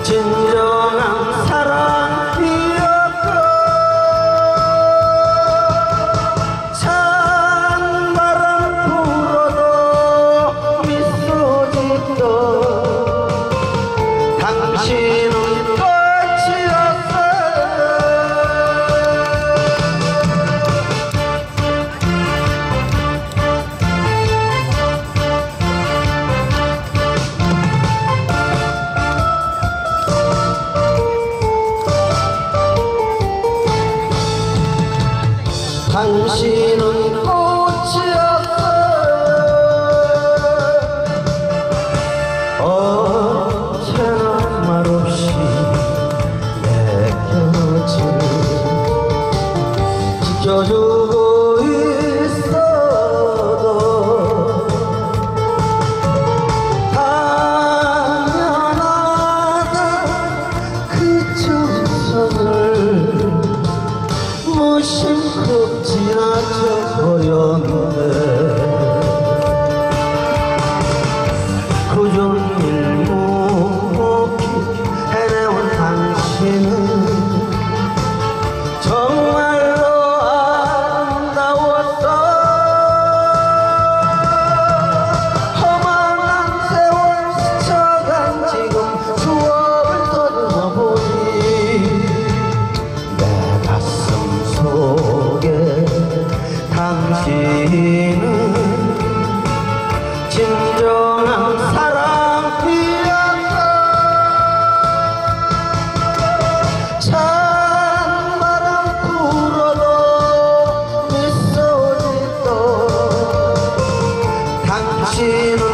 진정한 사랑이었고 찬바람 불어도 미소 짓던 당신은 꽃이었어. 당신은 꽃이었어. 언제나 말없이 내 곁을 지켜주고 있어도 당연하다 그 정성을 무심코 지나쳐 버렸는데 그종일 묵묵히 해내온 당신은 정말로 아름다웠어. 험한 세월 스쳐간 지금 추억을 떠들어 보니 내 가슴 속에 당신은 진정한 사랑이었어. 찬바람 불어도 미소 짓던 당신은